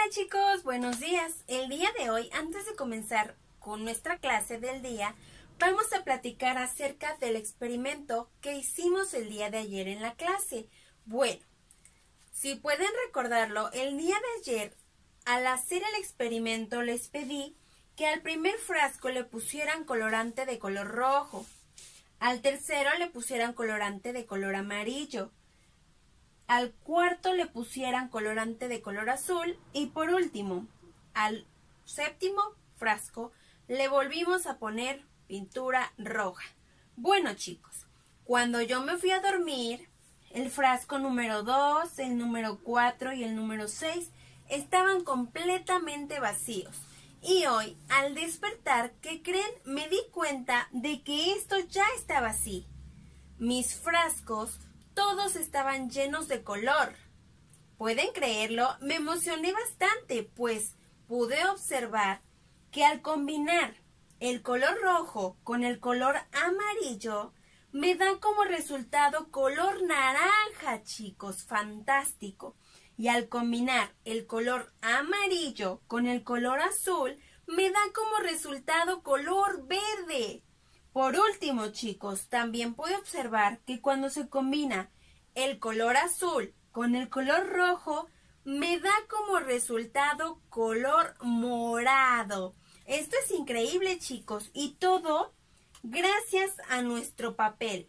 Chicos, buenos días. El día de hoy, antes de comenzar con nuestra clase del día, vamos a platicar acerca del experimento que hicimos el día de ayer en la clase. Bueno, si pueden recordarlo, el día de ayer, al hacer el experimento, les pedí que al primer frasco le pusieran colorante de color rojo, al tercero le pusieran colorante de color amarillo, al cuarto le pusieran colorante de color azul y por último, al séptimo frasco le volvimos a poner pintura roja. Bueno, chicos, cuando yo me fui a dormir, el frasco número 2, el número 4 y el número 6 estaban completamente vacíos. Y hoy, al despertar, ¿qué creen? Me di cuenta de que esto ya estaba así. Mis frascos todos estaban llenos de color. ¿Pueden creerlo? Me emocioné bastante, pues pude observar que al combinar el color rojo con el color amarillo, me da como resultado color naranja, chicos, fantástico. Y al combinar el color amarillo con el color azul, me da como resultado color verde. Por último, chicos, también puedo observar que cuando se combina el color azul con el color rojo, me da como resultado color morado. Esto es increíble, chicos, y todo gracias a nuestro papel.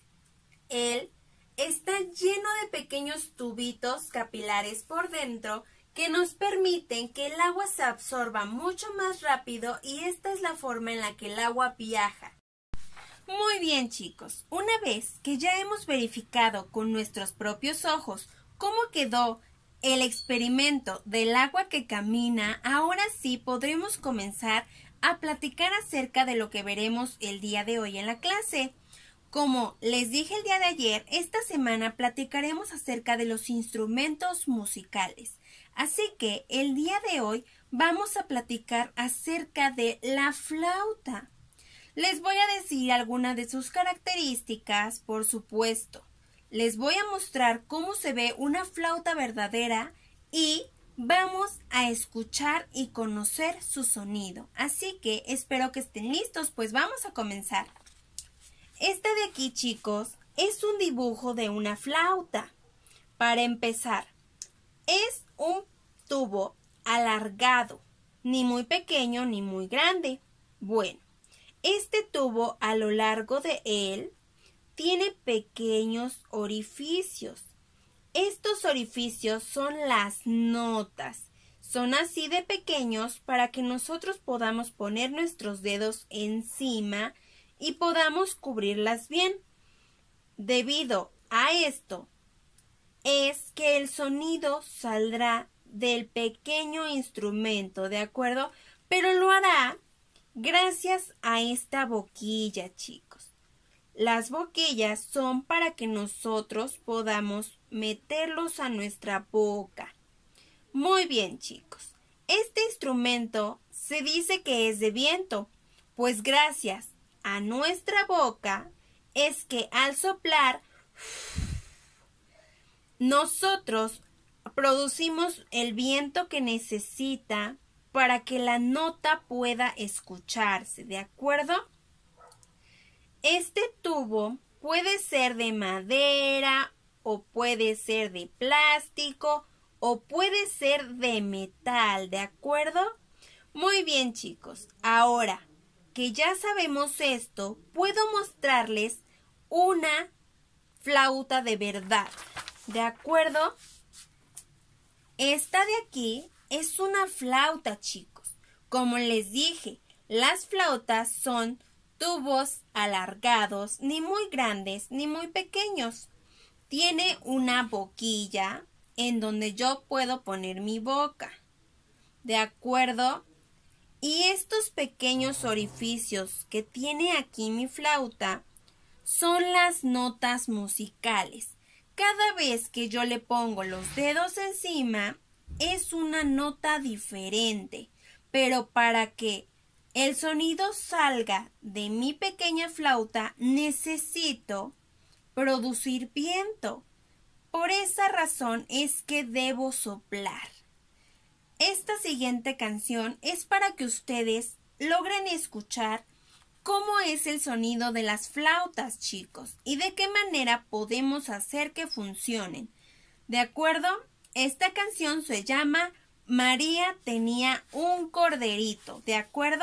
Él está lleno de pequeños tubitos capilares por dentro que nos permiten que el agua se absorba mucho más rápido y esta es la forma en la que el agua viaja. Muy bien, chicos, una vez que ya hemos verificado con nuestros propios ojos cómo quedó el experimento del agua que camina, ahora sí podremos comenzar a platicar acerca de lo que veremos el día de hoy en la clase. Como les dije el día de ayer, esta semana platicaremos acerca de los instrumentos musicales. Así que el día de hoy vamos a platicar acerca de la flauta. Les voy a decir algunas de sus características, por supuesto. Les voy a mostrar cómo se ve una flauta verdadera y vamos a escuchar y conocer su sonido. Así que espero que estén listos, pues vamos a comenzar. Esta de aquí, chicos, es un dibujo de una flauta. Para empezar, es un tubo alargado, ni muy pequeño ni muy grande. Bueno, este tubo a lo largo de él tiene pequeños orificios. Estos orificios son las notas. Son así de pequeños para que nosotros podamos poner nuestros dedos encima y podamos cubrirlas bien. Debido a esto, es que el sonido saldrá del pequeño instrumento, ¿de acuerdo? Pero lo hará gracias a esta boquilla, chicos. Las boquillas son para que nosotros podamos meterlos a nuestra boca. Muy bien, chicos. Este instrumento se dice que es de viento, pues gracias a nuestra boca es que al soplar nosotros producimos el viento que necesita para que la nota pueda escucharse, ¿de acuerdo? Este tubo puede ser de madera o puede ser de plástico o puede ser de metal, ¿de acuerdo? Muy bien, chicos. Ahora que ya sabemos esto, puedo mostrarles una flauta de verdad, ¿de acuerdo? Esta de aquí es una flauta, chicos. Como les dije, las flautas son tubos alargados, ni muy grandes ni muy pequeños. Tiene una boquilla en donde yo puedo poner mi boca, ¿de acuerdo? Y estos pequeños orificios que tiene aquí mi flauta son las notas musicales. Cada vez que yo le pongo los dedos encima, es una nota diferente, pero para que el sonido salga de mi pequeña flauta, necesito producir viento. Por esa razón es que debo soplar. esta siguiente canción es para que ustedes logren escuchar cómo es el sonido de las flautas, chicos, y de qué manera podemos hacer que funcionen. ¿De acuerdo? Esta canción se llama María tenía un corderito, ¿de acuerdo?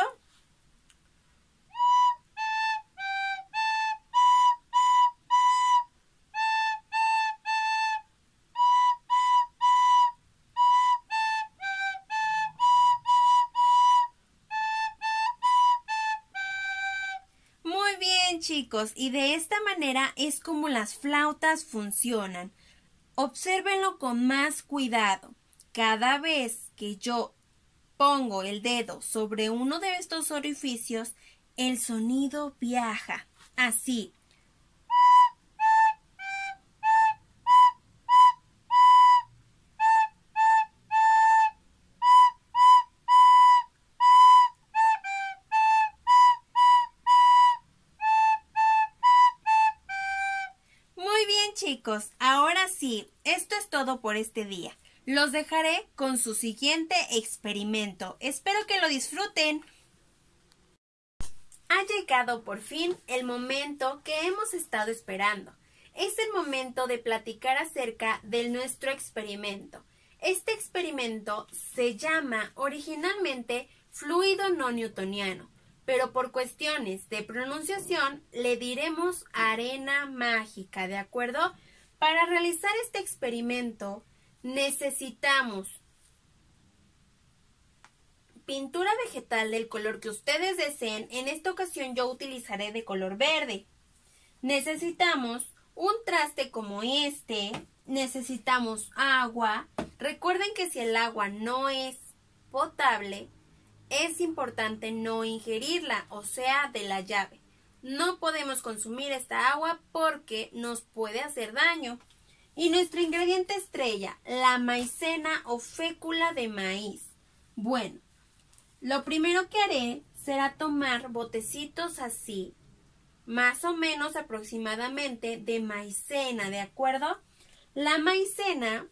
Muy bien, chicos, y de esta manera es como las flautas funcionan. Obsérvenlo con más cuidado. Cada vez que yo pongo el dedo sobre uno de estos orificios, el sonido viaja. Así. Muy bien, chicos, ahora sí, esto es todo por este día. Los dejaré con su siguiente experimento. Espero que lo disfruten. Ha llegado por fin el momento que hemos estado esperando. Es el momento de platicar acerca de nuestro experimento. Este experimento se llama originalmente fluido no newtoniano, pero por cuestiones de pronunciación le diremos arena mágica, ¿de acuerdo? Para realizar este experimento necesitamos pintura vegetal del color que ustedes deseen. En esta ocasión yo utilizaré de color verde. Necesitamos un traste como este. Necesitamos agua. Recuerden que si el agua no es potable, es importante no ingerirla, o sea, de la llave. No podemos consumir esta agua porque nos puede hacer daño. Y nuestro ingrediente estrella, la maicena o fécula de maíz. Bueno, lo primero que haré será tomar botecitos así, más o menos aproximadamente de maicena, ¿de acuerdo? La maicena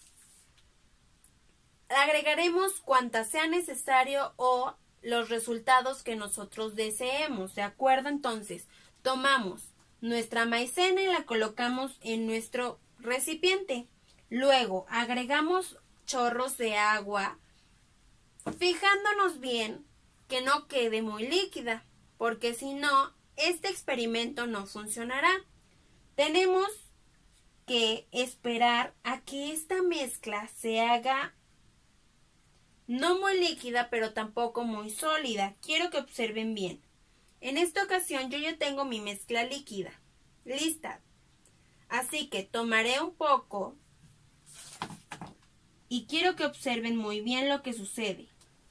la agregaremos cuanta sea necesario o los resultados que nosotros deseemos, ¿de acuerdo? Entonces, tomamos nuestra maicena y la colocamos en nuestro recipiente. Luego, agregamos chorros de agua, fijándonos bien que no quede muy líquida, porque si no, este experimento no funcionará. Tenemos que esperar a que esta mezcla se haga no muy líquida, pero tampoco muy sólida. Quiero que observen bien. En esta ocasión yo ya tengo mi mezcla líquida. Lista. Así que tomaré un poco y quiero que observen muy bien lo que sucede.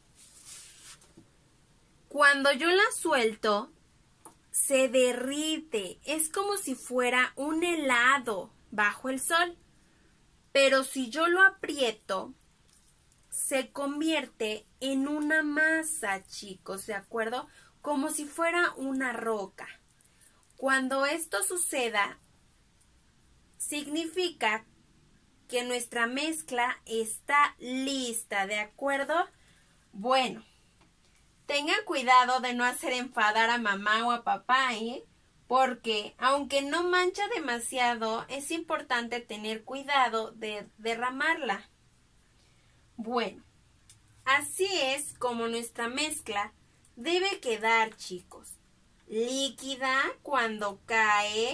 Cuando yo la suelto, se derrite. Es como si fuera un helado bajo el sol. Pero si yo lo aprieto, se convierte en una masa, chicos, ¿de acuerdo? Como si fuera una roca. Cuando esto suceda, significa que nuestra mezcla está lista, ¿de acuerdo? Bueno, tengan cuidado de no hacer enfadar a mamá o a papá, porque aunque no mancha demasiado, es importante tener cuidado de derramarla. Bueno, así es como nuestra mezcla debe quedar, chicos. Líquida cuando cae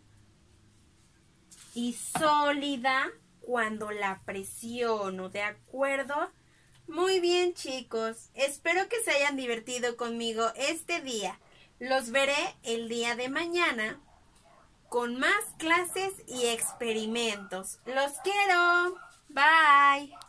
y sólida cuando la presiono, ¿de acuerdo? Muy bien, chicos. Espero que se hayan divertido conmigo este día. Los veré el día de mañana con más clases y experimentos. ¡Los quiero! Bye.